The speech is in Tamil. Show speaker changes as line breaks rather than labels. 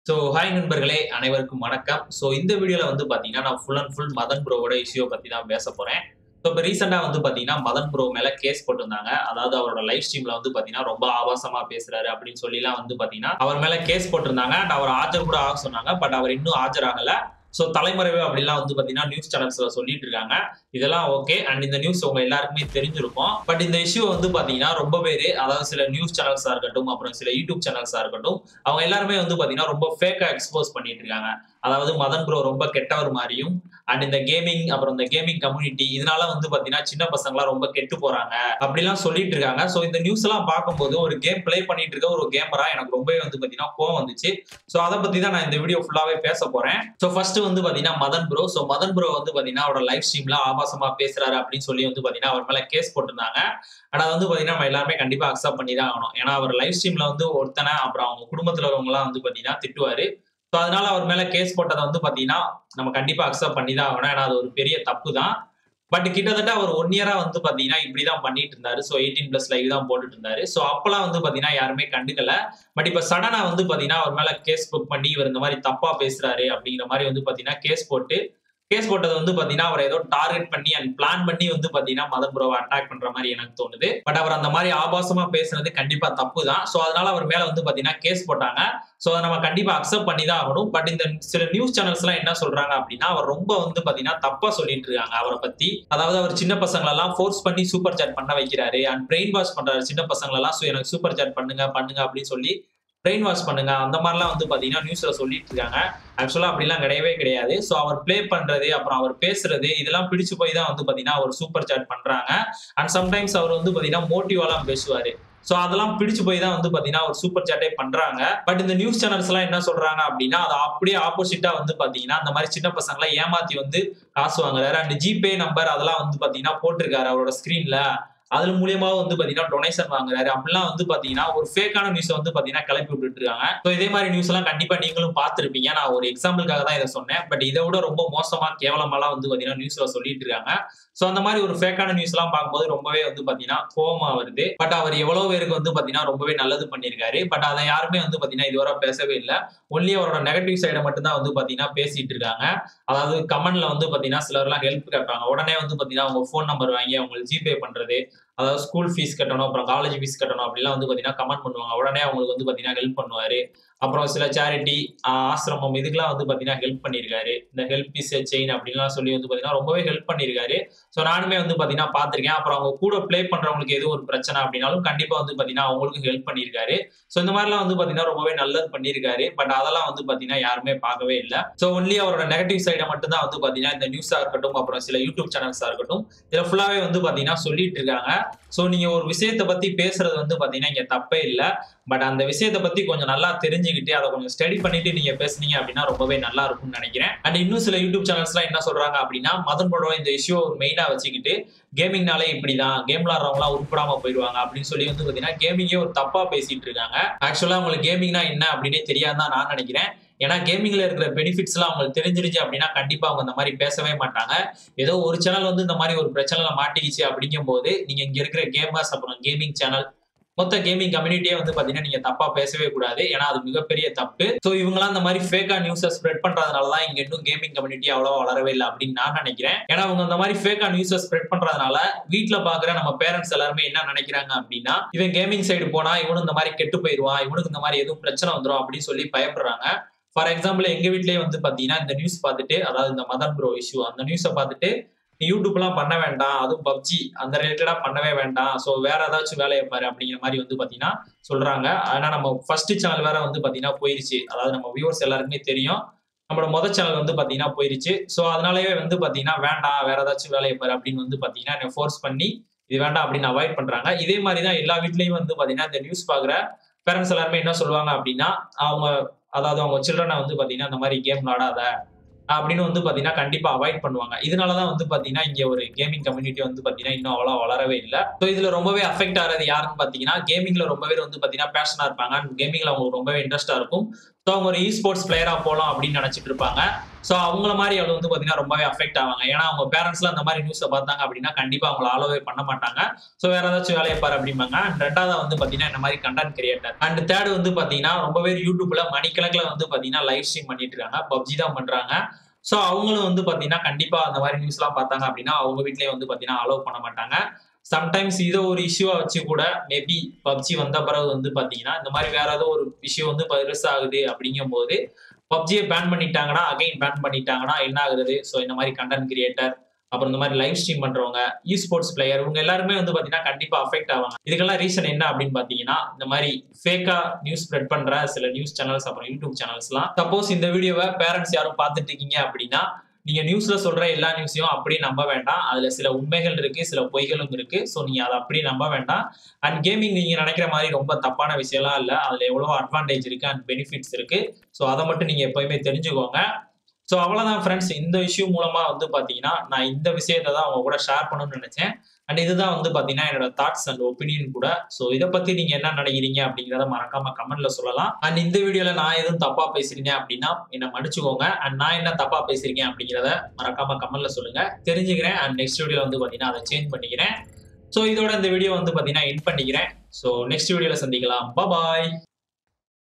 ஹாய் நண்பர்களே அனைவருக்கும் வணக்கம். இந்த வீடியோல வந்து பாத்தீங்கன்னா நான் ஃபுல் அண்ட் ஃபுல் மதன் ப்ரோவோட இஷ்யூ பத்தி தான் பேச போறேன். இப்ப ரீசெண்டா வந்து பாத்தீங்கன்னா மதன் ப்ரோ மேல கேஸ் போட்டிருந்தாங்க. அதாவது அவரோட லைவ் ஸ்ட்ரீம்ல வந்து பாத்தீங்கன்னா ரொம்ப ஆபாசமா பேசுறாரு அப்படின்னு சொல்லிலாம் வந்து பாத்தீங்கன்னா அவர் மேல கேஸ் போட்டிருந்தாங்க. அண்ட் அவர் ஆஜர் கூட ஆக சொன்னாங்க. பட் அவர் இன்னும் ஆஜராகல. தலைமறைவு அப்படிலாம் வந்து பாத்தீங்கன்னா நியூஸ் சேனல்ஸ்ல சொல்லிட்டு இருக்காங்க. இதெல்லாம் ஓகே. அண்ட் இந்த நியூஸ் உங்க எல்லாருக்குமே தெரிஞ்சிருக்கும். பட் இந்த இஷ்யூ வந்து பாத்தீங்கன்னா ரொம்ப பேரு, அதாவது சில நியூஸ் சேனல்ஸா இருக்கட்டும், அப்புறம் சில யூடியூப் சேனல்ஸா இருக்கட்டும், அவங்க எல்லாருமே வந்து பாத்தீங்கன்னா ரொம்ப ஃபேக்கா எக்ஸ்போஸ் பண்ணிட்டு இருக்காங்க. அதாவது மதன் ப்ரோ ரொம்ப கெட்டவர் மாதிரியும், அண்ட் இந்த கேமிங் அப்புறம் இந்த கேமிங் கம்யூனிட்டி இதனால வந்து பாத்தீங்கன்னா சின்ன பசங்களாம் ரொம்ப கெட்டு போறாங்க அப்படிலாம் சொல்லிட்டு இருக்காங்க. இந்த நியூஸ் எல்லாம் பார்க்கும்போது ஒரு கேம் பிளே பண்ணிட்டு இருக்க ஒரு கேமரா எனக்கு ரொம்பவே வந்து பாத்தீங்கன்னா கோவம் வந்துச்சு. அதை பத்தி தான் நான் இந்த வீடியோ ஃபுல்லாவே பேச போறேன். ஃபர்ஸ்ட் வந்து பாத்தீங்கன்னா மதன் ப்ரோ. மதன் ப்ரோ வந்து பாத்தீங்கன்னா அவரோட லைவ் ஸ்ட்ரீம்ல ஆபாசமா பேசுறாரு அப்படின்னு சொல்லி வந்து பாத்தீங்கன்னா அவர் மேல கேஸ் போட்டிருந்தாங்க. ஆனா வந்து பாத்தீங்கன்னா நம்ம எல்லாருமே கண்டிப்பா அக்செப்ட் பண்ணி தான் ஆகணும். ஏன்னா அவர் லைவ் ஸ்ட்ரீம்ல வந்து ஒருத்தனை அப்புறம் அவங்க குடும்பத்துல உள்ளவங்க எல்லாம் வந்து பாத்தீங்கன்னா திட்டுவாரு. அதனால அவர் மேல கேஸ் போட்டதை வந்து பாத்தீங்கன்னா நம்ம கண்டிப்பா அக்செப்ட் பண்ணி தான் ஆகணும். ஏன்னா அது ஒரு பெரிய தப்பு தான். பட் கிட்டத்தட்ட அவர் 1 இயரா வந்து பாத்தீங்கன்னா இப்படிதான் பண்ணிட்டு இருந்தாரு. 18+ லைவ் தான் போட்டுட்டு இருந்தாரு. அப்பெல்லாம் வந்து பாத்தீங்கன்னா யாருமே கண்டுக்கல. பட் இப்ப சடனா வந்து பாத்தீங்கன்னா அவர் மேல கேஸ் புக் பண்ணி இவர் இந்த மாதிரி தப்பா பேசுறாரு அப்படிங்கிற மாதிரி வந்து பாத்தீங்கன்னா கேஸ் போட்டது வந்து பாத்தீங்கன்னா அவர் ஏதோ டார்கெட் பண்ணி அண்ட் பிளான் பண்ணி வந்து பாத்தீங்கன்னா மதன் ப்ரோவை அட்டாக் பண்ற மாதிரி எனக்கு தோணுது. பட் அவர் அந்த மாதிரி ஆபாசமா பேசுனது கண்டிப்பா தப்பு தான். அதனால அவர் மேல வந்து பாத்தீங்கன்னா கேஸ் போட்டாங்க. அதை நம்ம கண்டிப்பா அக்செப்ட் பண்ணி தான் ஆகணும். பட் இந்த சில நியூஸ் சேனல்ஸ் எல்லாம் என்ன சொல்றாங்க அப்படின்னா அவர் ரொம்ப வந்து பாத்தீங்கன்னா தப்பா சொல்லிட்டு இருக்காங்க அவரை பத்தி. அதாவது அவர் சின்ன பசங்களை எல்லாம் ஃபோர்ஸ் பண்ணி சூப்பர் சாட் பண்ண வைக்கிறாரு அண்ட் பிரெயின் வாஷ் பண்றாரு சின்ன பசங்களை எல்லாம். எனக்கு சூப்பர் சாட் பண்ணுங்க அப்படின்னு சொல்லி பிரெயின் வாஷ் பண்ணுங்க அந்த மாதிரிலாம் வந்து பாத்தீங்கன்னா நியூஸ்ல சொல்லிட்டு இருக்காங்க. ஆக்சுவலா அப்படிலாம் கிடையவே கிடையாது. அவர் பிளே பண்றது அப்புறம் அவர் பேசுறது இதெல்லாம் பிடிச்சு போய் தான் வந்து பாத்தீங்கன்னா அவர் சூப்பர் சாட் பண்றாங்க. அண்ட் சம்டைம்ஸ் அவர் வந்து பாத்தீங்கன்னா மோட்டிவாலாம் பேசுவாரு. அதெல்லாம் பிடிச்சு போய் தான் வந்து பாத்தீங்கன்னா ஒரு சூப்பர் சாட்டே பண்றாங்க. பட் இந்த நியூஸ் சேனல்ஸ் எல்லாம் என்ன சொல்றாங்க அப்படின்னா அது அப்படியே ஆப்போசிட்டா வந்து பாத்தீங்கன்னா அந்த மாதிரி சின்ன பசங்களை ஏமாத்தி வந்து காசு வாங்குறாரு. அண்ட் ஜிபே நம்பர் அதெல்லாம் வந்து பாத்தீங்கன்னா போட்டிருக்காரு அவரோட ஸ்கிரீன்ல. அது மூலியமா வந்து பாத்தீங்கன்னா டொனேஷன் வாங்குறாரு. அப்படிலாம் வந்து பாத்தீங்கன்னா ஒரு ஃபேக்கான நியூஸ் வந்து பாத்தீங்கன்னா கிளப்பி விட்டுட்டு இருக்காங்க. இதே மாதிரி நியூஸ் எல்லாம் கண்டிப்பா நீங்களும் பார்த்திருப்பீங்க. நான் ஒரு எக்ஸாம்பிளுக்காக தான் இதை சொன்னேன். பட் இதை விட ரொம்ப மோசமா கேவலமாலாம் வந்து பாத்தீங்கன்னா நியூஸ்ல சொல்லிட்டு இருக்காங்க. அந்த மாதிரி ஒரு ஃபேக்கான நியூஸ் எல்லாம் பார்க்கும்போது ரொம்பவே வந்து பாத்தீங்கன்னா கோவமா வருது. பட் அவர் எவ்வளவு பேருக்கு வந்து பாத்தீங்கன்னா ரொம்பவே நல்லது பண்ணிருக்காரு. பட் அதை யாருமே வந்து பாத்தீங்கன்னா இதுவரை பேசவே இல்லை. ஒன்லி அவரோட நெகட்டிவ் சைடை மட்டும் தான் வந்து பாத்தீங்கன்னா பேசிட்டு இருக்காங்க. அதாவது கமெண்ட்ல வந்து பாத்தீங்கன்னா சிலர் எல்லாம் ஹெல்ப் கேட்பாங்க. உடனே வந்து பாத்தீங்கன்னா உங்க போன் நம்பர் வாங்கி அவங்களுக்கு ஜிபே பண்றது, அதாவது ஸ்கூல் ஃபீஸ் கட்டணும் அப்புறம் காலேஜ் ஃபீஸ் கட்டணும் அப்படிலாம் வந்து பாத்தீங்கன்னா கமெண்ட் பண்ணுவாங்க. உடனே அவங்களுக்கு வந்து பாத்தீங்கன்னா ஹெல்ப் பண்ணுவாரு. அப்புறம் சில சேரிட்டி ஆசிரமம் இதுக்கெல்லாம் வந்து பாத்தீங்கன்னா ஹெல்ப் பண்ணிருக்காரு. இந்த ஹெல்ப் இஸ் எ செயின் அப்படின்லாம் சொல்லி வந்து பாத்தீங்கன்னா ரொம்பவே ஹெல்ப் பண்ணிருக்காரு. நானுமே வந்து பாத்தீங்கன்னா பாத்திருக்கேன். அப்புறம் அவங்க கூட பிளே பண்றவங்களுக்கு எதுவும் ஒரு பிரச்சனை அப்படின்னாலும் கண்டிப்பா வந்து பாத்தீங்கன்னா அவங்களுக்கு ஹெல்ப் பண்ணிருக்காரு. இந்த மாதிரிலாம் வந்து பாத்தீங்கன்னா ரொம்பவே நல்லது பண்ணிருக்காரு. பட் அதெல்லாம் வந்து பாத்தீங்கன்னா யாருமே பார்க்கவே இல்லை. ஒன்லி அவரோட நெகட்டிவ் சைடை மட்டும் தான் வந்து பாத்தீங்கன்னா இந்த நியூஸா இருக்கட்டும் அப்புறம் சில யூடியூப் சேனல்ஸா இருக்கட்டும் இதுல ஃபுல்லாவே வந்து பாத்தீங்கன்னா சொல்லிட்டு இருக்காங்க. நீங்க ஒரு விஷயத்தை பத்தி பேசுறது வந்து பாத்தீங்கன்னா இங்க தப்பே இல்ல. பட் அந்த விஷயத்தை பத்தி கொஞ்சம் நல்லா தெரிஞ்சுக்கிட்டு அதை கொஞ்சம் ஸ்டடி பண்ணிட்டு நீங்க பேசுனீங்க அப்படின்னா ரொம்பவே நல்லா இருக்கும்னு நினைக்கிறேன். அண்ட் இன்னும் சில யூடியூப் சேனல்ஸ் எல்லாம் என்ன சொல்றாங்க அப்படின்னா மதன் ப்ரோ இந்த இஷ்யூ மெயினா வச்சுக்கிட்டு கேமிங்னாலே இப்படிதான், கேம் விளாடுறவங்க எல்லாம் உருப்படாம போயிடுவாங்க அப்படின்னு சொல்லி வந்து பாத்தீங்கன்னா கேமிங்கே ஒரு தப்பா பேசிட்டு இருக்காங்க. ஆக்சுவலா உங்களுக்கு கேமிங்னா என்ன அப்படின்னே தெரியாதுதான் நான் நினைக்கிறேன். ஏன்னா கேமிங்ல இருக்கிற பெனிஃபிட்ஸ் எல்லாம் அவங்களுக்கு தெரிஞ்சிருச்சு அப்படின்னா கண்டிப்பா அவங்க இந்த மாதிரி பேசவே மாட்டாங்க. ஏதோ ஒரு சேனல் வந்து இந்த மாதிரி ஒரு பிரச்சனைல மாட்டிக்கிச்சு அப்படிங்கும் போது நீங்க இங்க இருக்கிற கேமர்ஸ் அப்புறம் கேமிங் சேனல் மொத்த கேமிங் கம்யூனிட்டியே வந்து பாத்தீங்கன்னா நீங்க தப்பா பேசவே கூடாது. ஏன்னா அது மிகப்பெரிய தப்பு. இவங்கலாம் இந்த மாதிரி ஃபேக்கா நியூஸை ஸ்ப்ரெட் பண்றதுனாலதான் இங்க இன்னும் கேமிங் கம்யூனிட்டி அவ்வளவா வளரவே இல்லை அப்படின்னு நான் நினைக்கிறேன். ஏன்னா அவங்க இந்த மாதிரி ஃபேக்கா நியூஸை ஸ்ப்ரெட் பண்றதுனால வீட்டுல பாக்குற நம்ம பேரண்ட்ஸ் எல்லாருமே என்ன நினைக்கிறாங்க அப்படின்னா இவன் கேமிங் சைடு போனா இவனு இந்த மாதிரி கெட்டு போயிருவான், இவனுக்கு இந்த மாதிரி எதுவும் பிரச்சனை வந்துடும் அப்படின்னு சொல்லி பயப்படுறாங்க. ஃபார் எக்ஸாம்பிள் எங்க வீட்லயே வந்து பாத்தீங்கன்னா இந்த நியூஸ் பார்த்துட்டு, அதாவது இந்த மதன் ப்ரோ இஷ்யூ அந்த நியூஸை பார்த்துட்டு யூடியூப் எல்லாம் பண்ண வேண்டாம், அதுவும் பப்ஜி அந்த ரிலேட்டடா பண்ணவே வேண்டாம், வேற ஏதாச்சும் வேலையை பாரு அப்படிங்கிற மாதிரி வந்து பாத்தீங்கன்னா சொல்றாங்க. ஆனா நம்ம ஃபர்ஸ்ட் சேனல் வேற வந்து பாத்தீங்கன்னா போயிருச்சு. அதாவது நம்ம வியூவர்ஸ் எல்லாருக்குமே தெரியும் நம்மளோட முதல் சேனல் வந்து பாத்தீங்கன்னா போயிருச்சு. அதனாலயே வந்து பாத்தீங்கன்னா வேண்டாம் வேற ஏதாச்சும் வேலையை பாரு அப்படின்னு வந்து பாத்தீங்கன்னா என்ன ஃபோர்ஸ் பண்ணி இது வேண்டாம் அப்படின்னு அவாய்ட் பண்றாங்க. இதே மாதிரிதான் எல்லா வீட்லயும் வந்து பாத்தீங்கன்னா இந்த நியூஸ் பாக்குற பேரண்ட்ஸ் எல்லாருமே என்ன சொல்லுவாங்க அப்படின்னா அதாவது அவங்க சில்ட்ரனை வந்து பாத்தீங்கன்னா இந்த மாதிரி கேம் விளாடாத அப்படின்னு வந்து பாத்தீங்கன்னா கண்டிப்பா அவாய்ட் பண்ணுவாங்க. இதனாலதான் வந்து பாத்தீங்கன்னா இங்க ஒரு கேமிங் கம்யூனிட்டி வந்து பாத்தீங்கன்னா இன்னும் அவ்வளவு வளரவே இல்லை. இதுல ரொம்பவே அஃபெக்ட் ஆகிறது யாருன்னு பாத்தீங்கன்னா கேமிங்ல ரொம்ப பேர் வந்து பாத்தீங்கன்னா பேஷனா இருப்பாங்க. கேமிங்ல அவங்களுக்கு ரொம்பவே இன்ட்ரெஸ்டா இருக்கும். அவங்க ஒரு இ ஸ்போர்ட்ஸ் பிளேயரா போலாம் அப்படின்னு நினைச்சிட்டு இருப்பாங்க. ஸோ அவங்கள மாதிரி அவள் வந்து பார்த்தீங்கன்னா ரொம்பவே அஃபெக்ட் ஆவாங்க. ஏன்னா அவங்க பேரண்ட்ஸ்லாம் அந்த மாதிரி நியூஸை பார்த்தாங்க அப்படின்னா கண்டிப்பா அவங்கள அலோவே பண்ண மாட்டாங்க. ஸோ வேற ஏதாச்சும் வேலையை பாரு அப்படிம்பாங்க. அண்ட் ரெண்டாவது வந்து பார்த்தீங்கன்னா இந்த மாதிரி கண்டென்ட் கிரியேட்டர். அண்ட் தேர்ட் வந்து பார்த்தீங்கன்னா ரொம்ப பேர் யூடியூப்ல மணிக்கணக்கில் வந்து பார்த்தீங்கன்னா லைவ் ஸ்ட்ரீம் பண்ணிட்டு இருக்காங்க. பப்ஜி தான் பண்றாங்க. ஸோ அவங்களும் வந்து பார்த்தீங்கன்னா கண்டிப்பா அந்த மாதிரி நியூஸ்லாம் பார்த்தாங்க அப்படின்னா அவங்க வீட்லயே வந்து பார்த்தீங்கன்னா அலோவ் பண்ண மாட்டாங்க. சம்டைம்ஸ் இதை ஒரு இஷ்யூவா வச்சு கூட மேபி பப்ஜி வந்த பிறகு வந்து பார்த்தீங்கன்னா இந்த மாதிரி வேற ஏதோ ஒரு விஷயம் வந்து பெருசாகுது அப்படிங்கும்போது பப்ஜியை பேன் பண்ணிட்டாங்கன்னா அகைன் பேன் பண்ணிட்டாங்கன்னா என்ன ஆகுறது? ஸோ இந்த மாதிரி கண்டென்ட் கிரியேட்டர் அப்புறம் இந்த மாதிரி லைவ் ஸ்ட்ரீம் பண்றவங்க, ஸ்போர்ட்ஸ் பிளேயர் இவங்க எல்லாருமே வந்து பாத்தீங்கன்னா கண்டிப்பா அஃபெக்ட் ஆவாங்க. இதுக்கெல்லாம் ரீசன் என்ன அப்படின்னு பாத்தீங்கன்னா இந்த மாதிரி ஃபேக்கா நியூஸ் ஸ்ப்ரெட் பண்ற சில நியூஸ் சேனல்ஸ் அப்புறம் யூடியூப் சேனல்ஸ்லாம். சப்போஸ் இந்த வீடியோவை பேரண்ட்ஸ் யாரும் பார்த்துட்டு இருக்கீங்க அப்படின்னா நீங்க நியூஸ்ல சொல்ற எல்லா நியூஸையும் அப்படியே நம்ப வேண்டாம். அதுல சில உண்மைகள் இருக்கு, சில பொய்களும் இருக்கு. ஸோ நீங்க அதை அப்படியே நம்ப வேண்டாம். அண்ட் கேமிங் நீங்க நினைக்கிற மாதிரி ரொம்ப தப்பான விஷயம்லாம் இல்ல. அதுல எவ்வளவோ அட்வான்டேஜ் இருக்கு அண்ட் பெனிஃபிட்ஸ் இருக்கு. ஸோ அதை மட்டும் நீங்க எப்பயுமே தெரிஞ்சுக்கோங்க. ஸோ அவ்வளவுதான் ஃப்ரெண்ட்ஸ். இந்த இஷ்யூ மூலமா வந்து பாத்தீங்கன்னா நான் இந்த விஷயத்தை தான் உங்க கூட ஷேர் பண்ணணும்னு நினைச்சேன். அண்ட் இதுதான் வந்து பாத்தீங்கன்னா என்னோட தாட்ஸ் அண்ட் ஒப்பீனியன் கூட. ஸோ இதை பத்தி நீங்க என்ன நினைக்கிறீங்க அப்படிங்கிறத மறக்காம கமெண்ட்ல சொல்லலாம். அண்ட் இந்த வீடியோல நான் எதுவும் தப்பா பேசுறீங்க அப்படின்னா என்ன மன்னிச்சுக்கோங்க. அண்ட் நான் என்ன தப்பா பேசிருக்கேன் அப்படிங்கிறத மறக்காம கமெண்ட்ல சொல்லுங்க. தெரிஞ்சுக்கிறேன். அண்ட் நெக்ஸ்ட் வீடியோல வந்து பாத்தீங்கன்னா அதை சேஞ்ச் பண்ணிக்கிறேன். ஸோ இதோட இந்த வீடியோ வந்து பாத்தீங்கன்னா எண்ட் பண்ணிக்கிறேன். ஸோ நெக்ஸ்ட் வீடியோல சந்திக்கலாம். பாய்.